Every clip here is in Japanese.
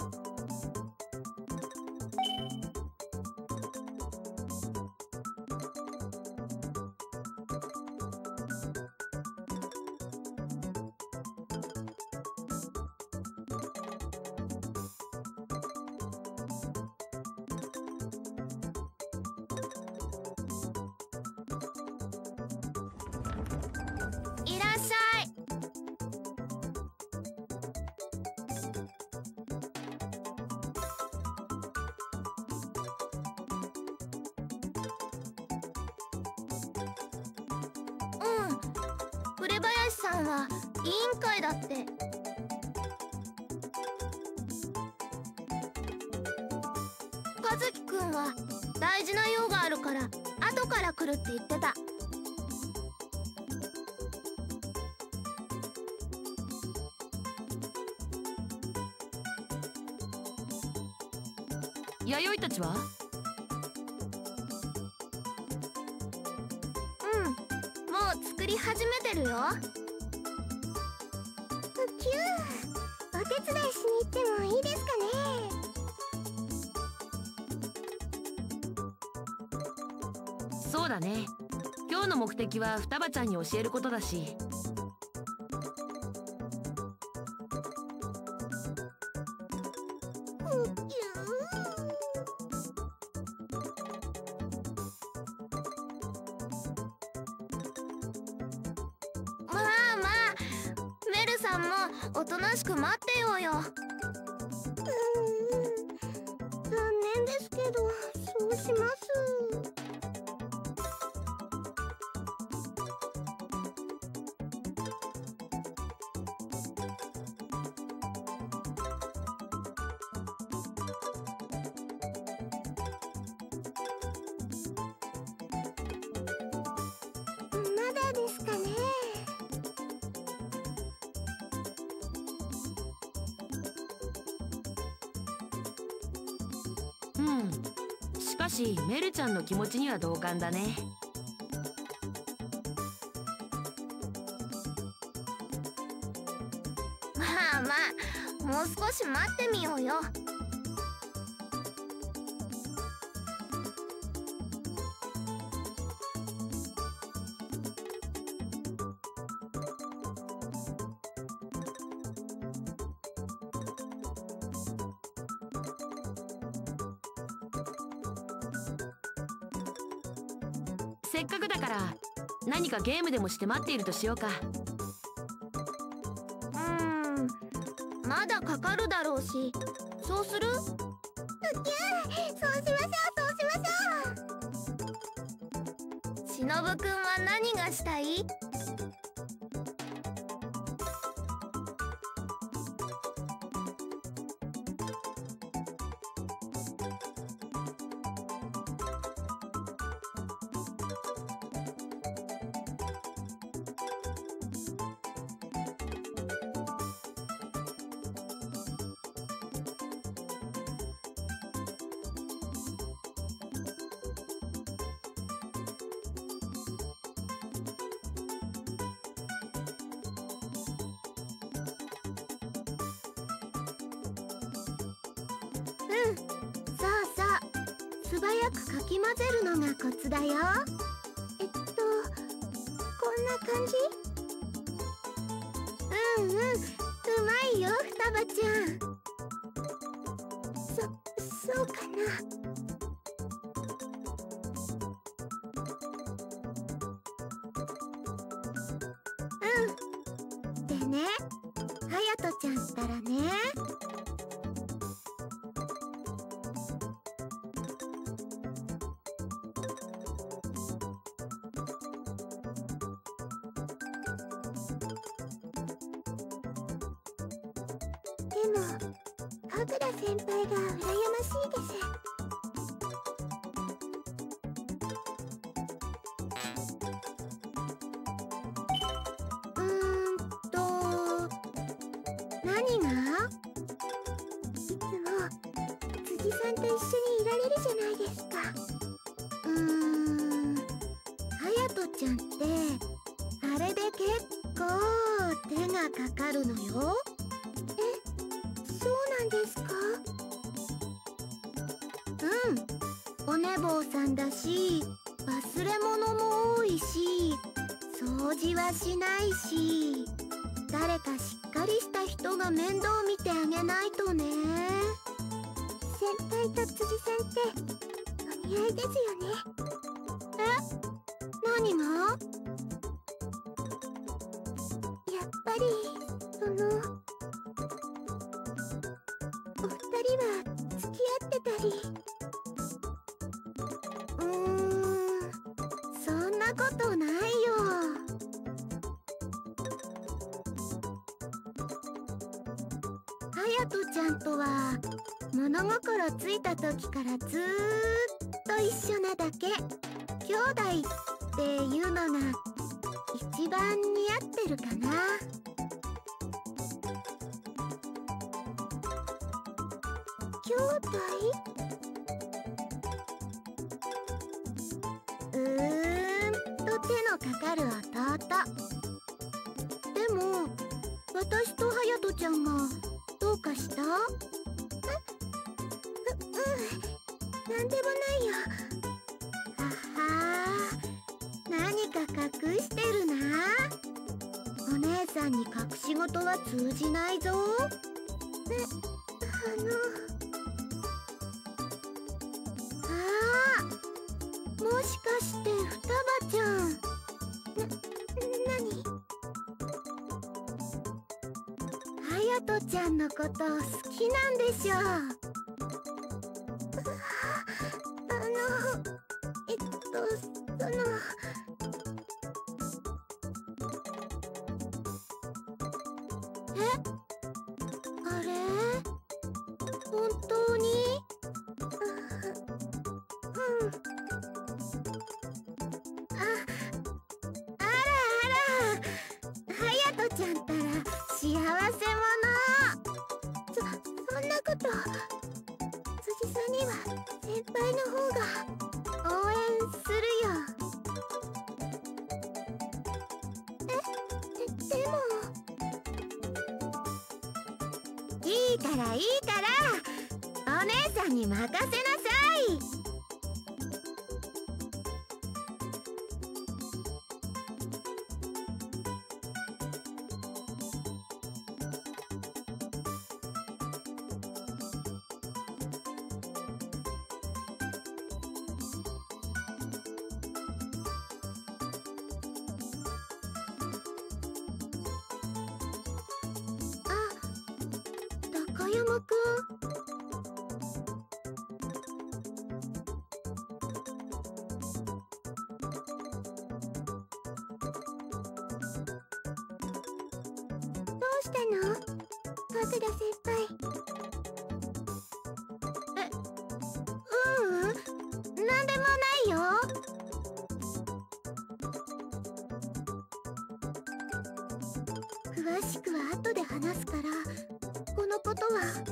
いらっしゃい。うん、紅林さんは委員会だって。和樹くんは大事な用があるから後から来るって言ってた。 弥生たちは？ うん、もう作り始めてるよ。キュー、お手伝いしに行ってもいいですかね。 そうだね。今日の目的は双葉ちゃんに教えることだし。 まあまあ、メルさんもおとなしく待ってようよ。残念ですけど、そうします。まだですかね。 うん。しかしメルちゃんの気持ちには同感だね。 まあまあ、もう少し待ってみようよ。 せっかくだから何かゲームでもして待っているとしようか。 まだかかるだろうし、そうする？そうしましょう、そうしましょう。しのぶくんは何がしたい？そうそう、素早くかき混ぜるのがコツだよ。こんな感じ？うまいよ、双葉ちゃん。そうかな。でね、隼人ちゃんったらね。でも、神楽先輩が羨ましいです。何が？いつも辻さんと一緒にいられるじゃないですか。隼人ちゃんってあれで結構手がかかるのよ。そうなんですか？ 泥棒さんだし、忘れ物も多いし、掃除はしないし、誰かしっかりした人が面倒見てあげないとね。先輩と辻さんってお似合いですよね。え？何が？やっぱりお二人は付き合ってたり。そんなことないよ。隼人ちゃんとは物心ついた時からずーっと一緒なだけ。兄弟っていうのが一番似合ってるかな。兄弟？手のかかる弟。でも私と隼人ちゃんがどうかした？なんでもないよ。はは何か隠してるな。お姉さんに隠し事は通じないぞ。もしかして双葉ちゃん。何？隼人ちゃんのこと好きなんでしょ。その。あれ？本当に？隼人ちゃんったら幸せ者。そんなこと。辻さんには先輩の方が応援するよ。でもいいからいいから、お姉さんに任せなさい。高山くん。どうしたの？角田先輩。なんでもないよ。詳しくは後で話すから、このことは。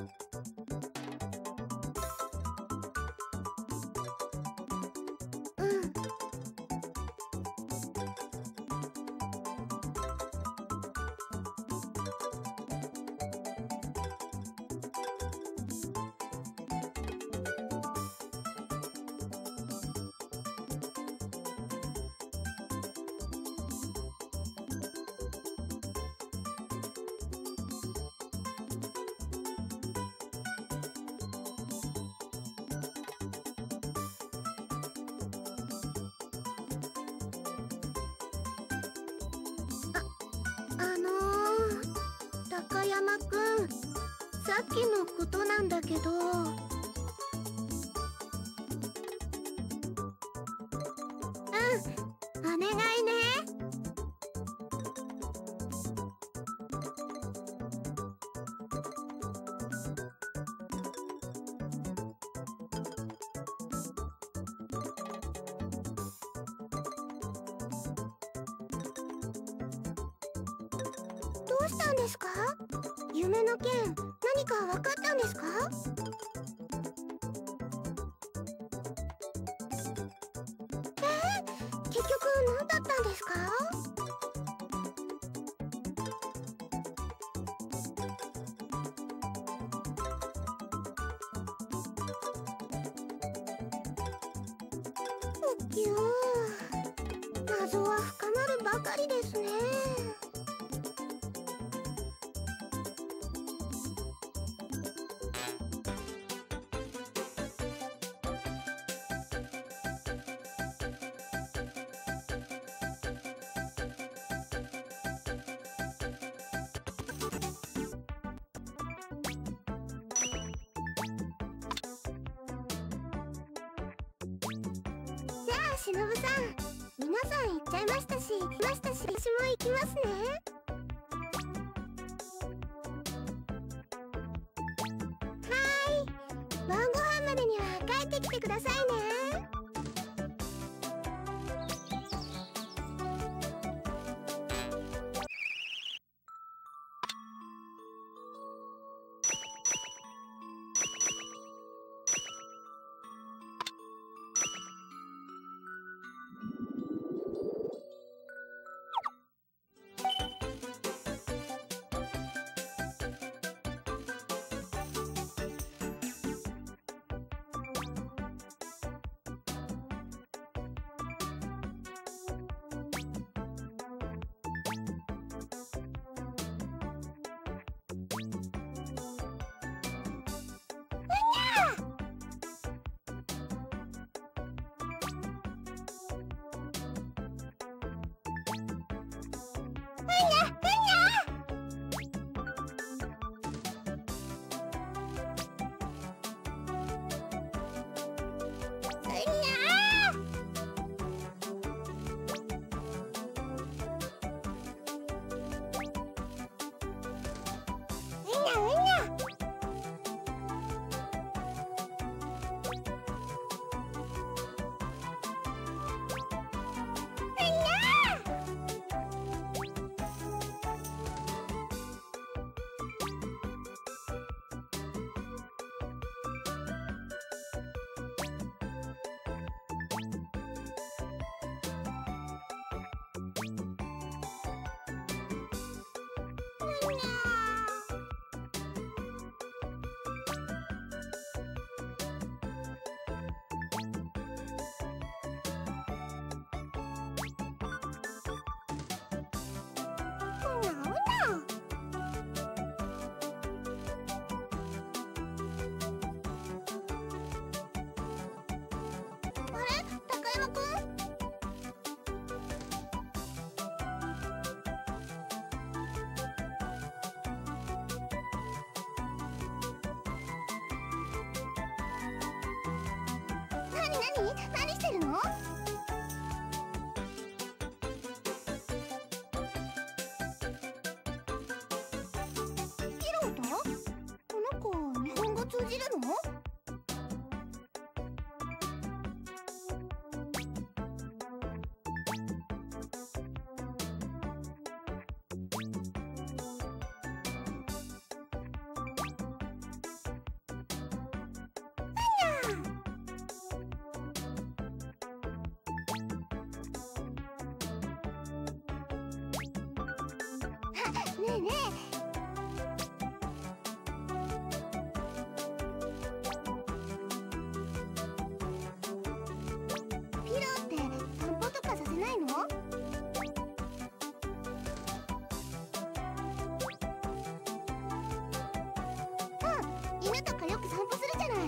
高山くん、さっきのことなんだけど。お願いね。どうしたんですか？夢の件、何か分かったんですか？結局何だったんですか？ ぎゅー、謎は深まるばかりですね。しのぶさん、皆さん行っちゃいましたし、私も行きますね。はーい、晩ご飯までには帰ってきてくださいね。何してるの？ヒロト？この子、日本語通じるの？ねえねえ、ピロって散歩とかさせないの？うん、犬とかよく散歩するじゃない。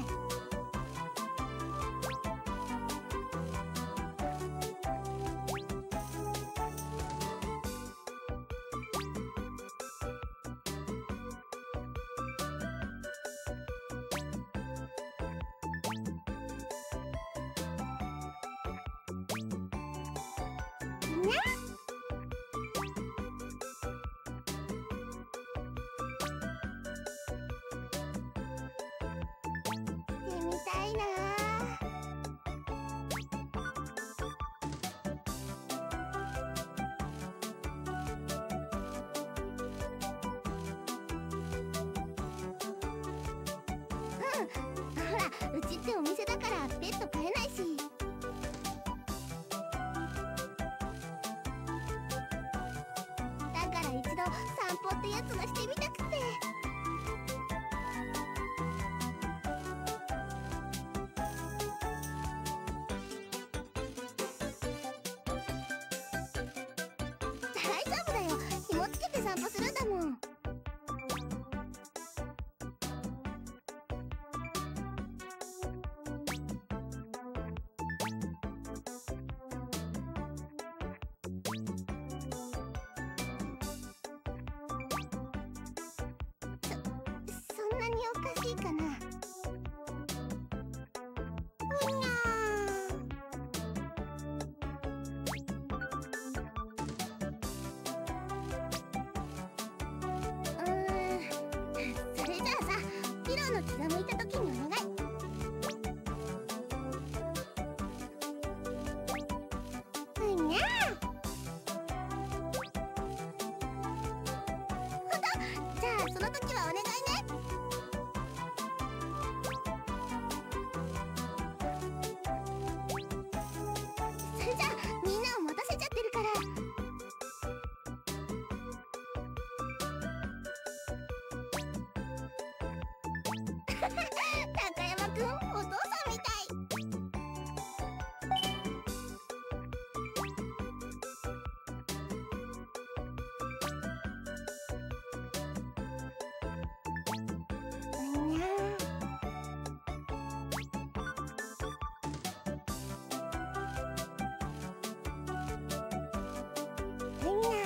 してみたいなほら、うちってお店だからペット飼えないし。だから一度散歩ってやつがしてみたくて。 におかしいかな。うにゃそれじゃあさ、ピロの気が向いた時にお願い。うにゃじゃあその時はお願いね。それじゃあみんなを待たせちゃってるから。高山くん、お父さんみたい。うにゃうにゃ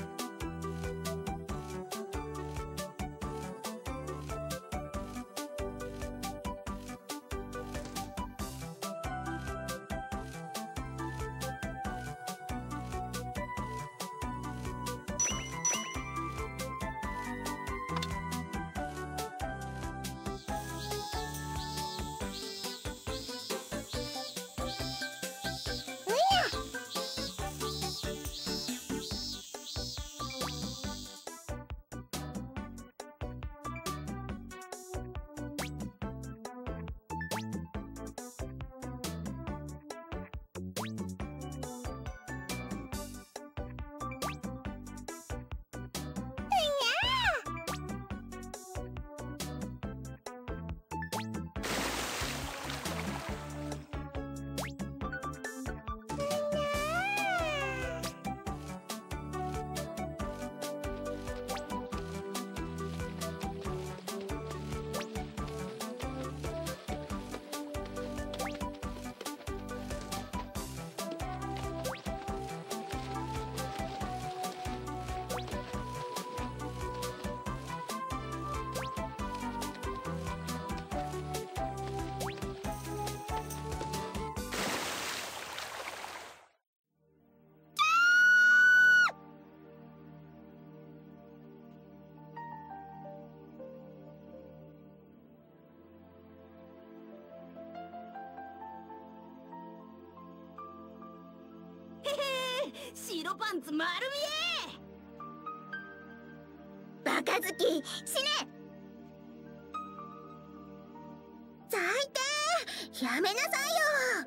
白パンツ丸見え。 バカ好き、死ね。最低、やめなさいよ。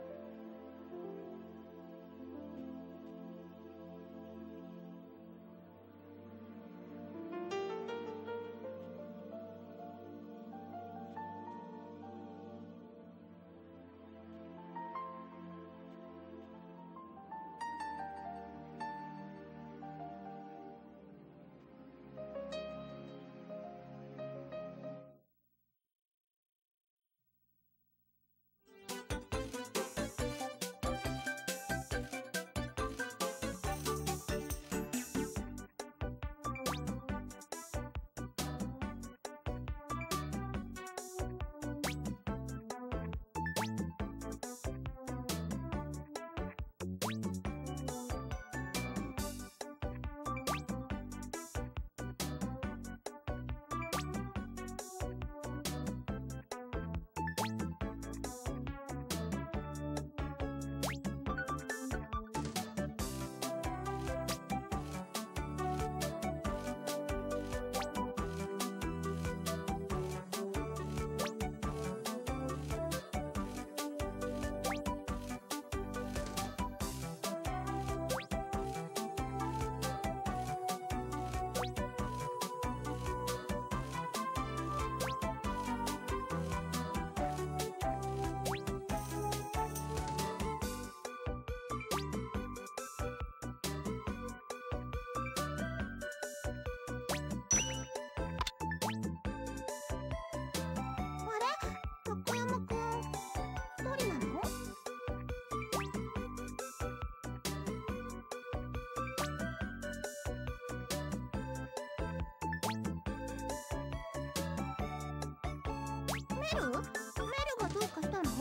メルがどうかしたの？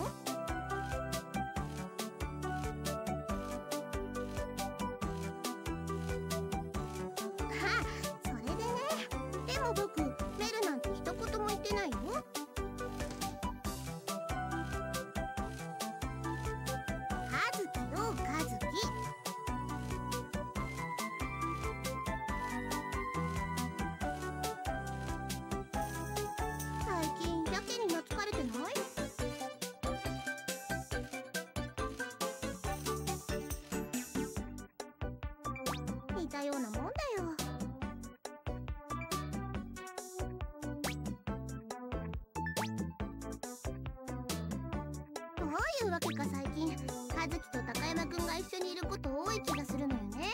それでね。でも僕メルなんて一言も言ってないよ。カズキよ、カズキ。最近やけに懐かれてない？似たようなもんだよ。どういうわけか最近和樹と高山くんが一緒にいること多い気がするのよね。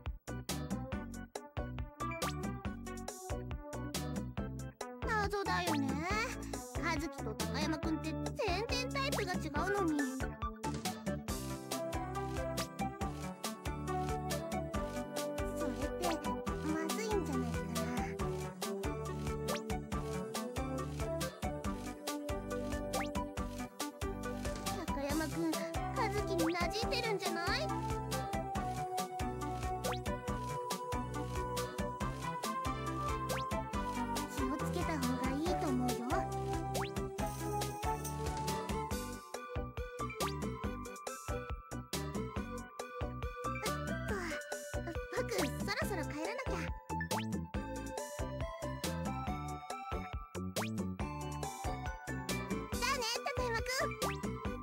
謎だよね。和樹と高山くんって全然タイプが違うのに。それってまずいんじゃないかな。高山くん、和樹に馴染んでるんじゃない？気をつけた方がいいと思うよ。僕、そろそろ帰らなきゃ。じゃあね、高山くん。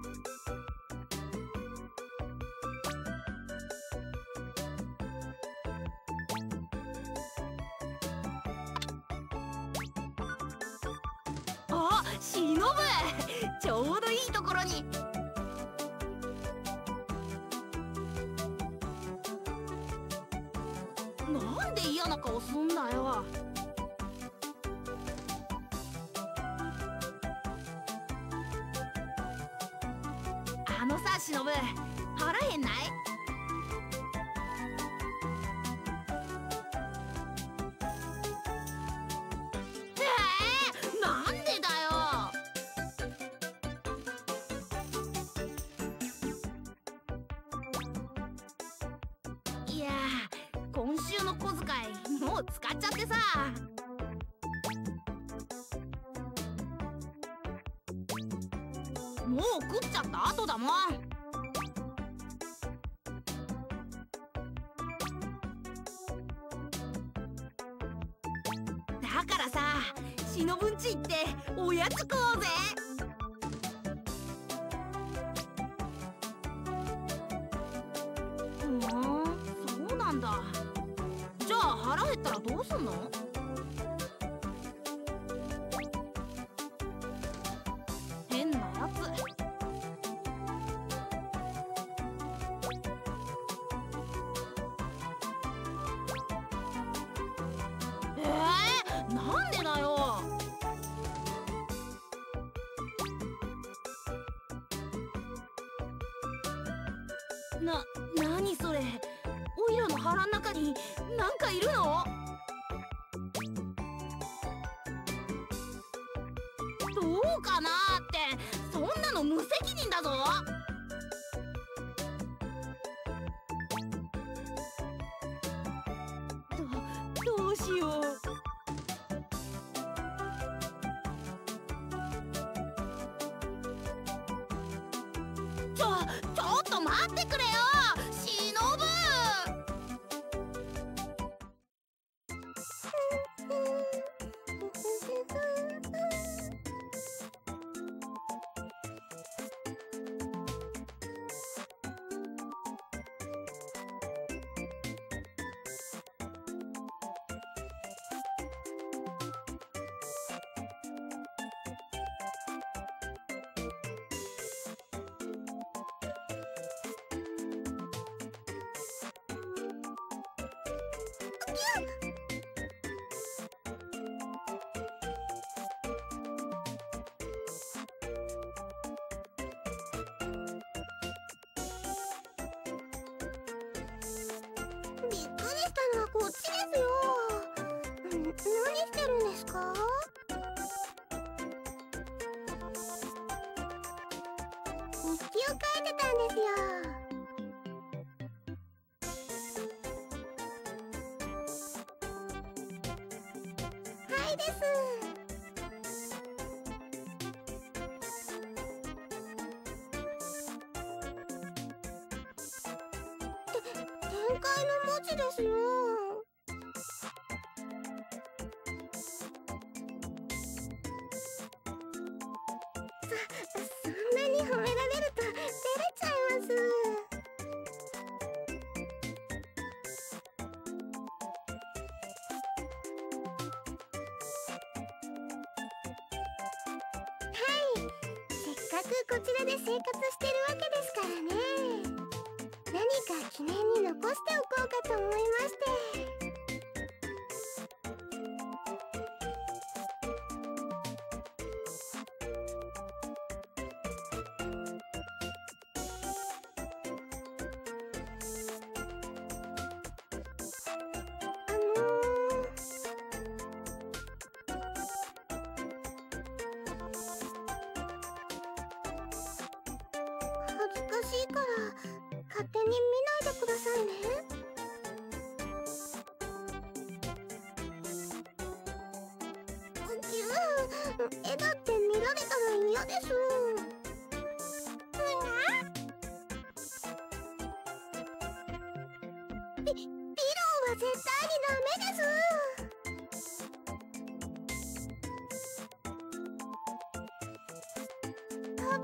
あ、忍ぶちょうどいいところに。なんで嫌な顔すんだよ。あのさ、忍腹へんない？なんでだよ。いやー、今週の小遣いもう使っちゃってさ。もう食っちゃった後だもん。だからさ、忍んち行っておやつ食おうぜ。そうなんだ。じゃあ腹減ったらどうすんの？変なやつ。なんでだよ。何それ。オイラの腹ん中になんかいるの？どうかなーって、そんなの無責任だぞ。どうしよう。ちょっと待ってくれよ、忍ぶ。 びっくりしたのはこっちですよ。何してるんですか？ 書いてたんですよ。はいです。展開の文字ですよ。そんなに褒められると照れちゃいます。はい、せっかくこちらで生活してるわけですからね。何か記念に残しておこうかと思いまして。恥ずかしいから勝手に見ないでくださいね。絵だって見られたら嫌です。ピローは絶対にダメです。多分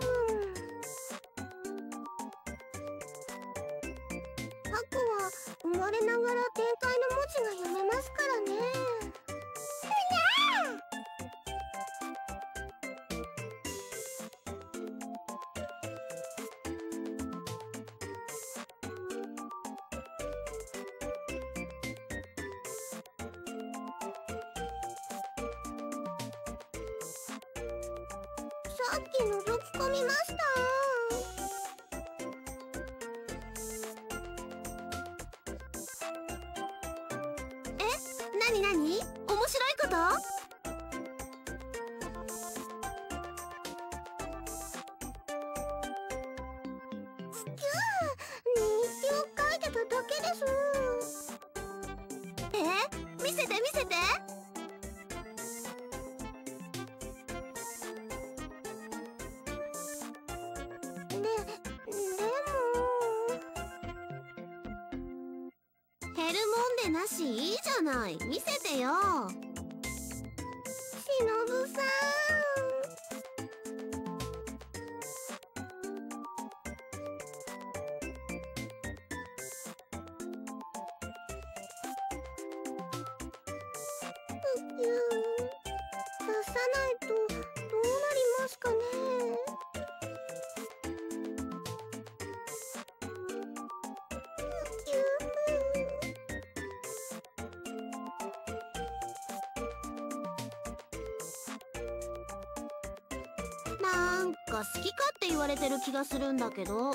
ハクは生まれながら展開の文字が読めますからね。さっき覗き込みました。なになに？面白いこと？日記を書いてただけです。見せて見せて。でも減るもんでなし、いいじゃない。見せてよ。しのぶさん。出さないとどうなりますかね。なんか好きかって言われてる気がするんだけど。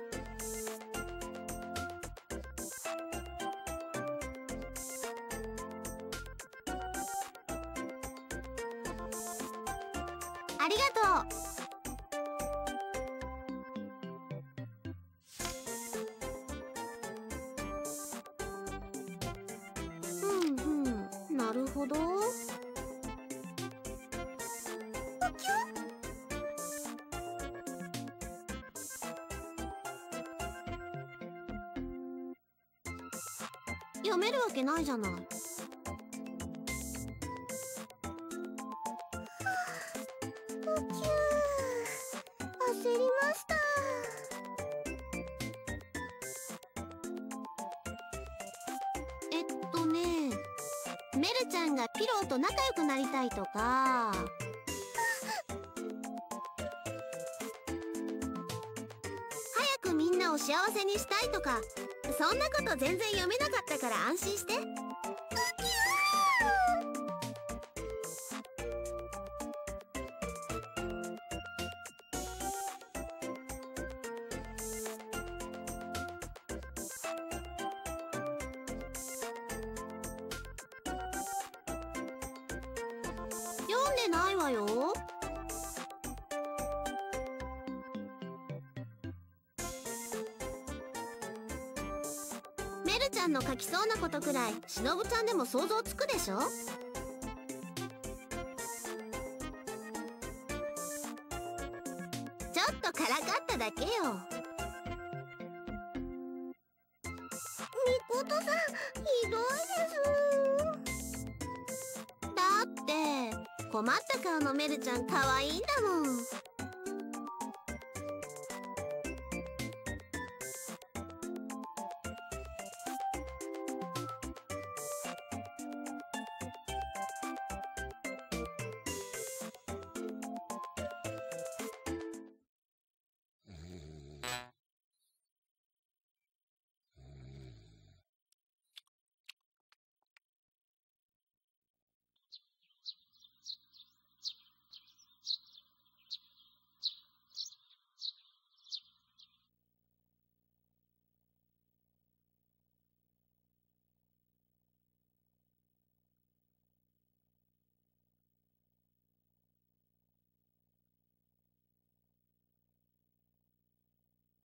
ありがとう。なるほど。読めるわけないじゃない。焦りました。メルちゃんがピローと仲良くなりたいとか、早くみんなを幸せにしたいとか、そんなこと全然読めなかったから安心して。読んでないわよ。 ちゃんの書きそうなことくらいしのぶちゃんでも想像つくでしょ。ちょっとからかっただけよ。みことさん、ひどいです。だって困った顔のメルちゃん可愛いんだもん。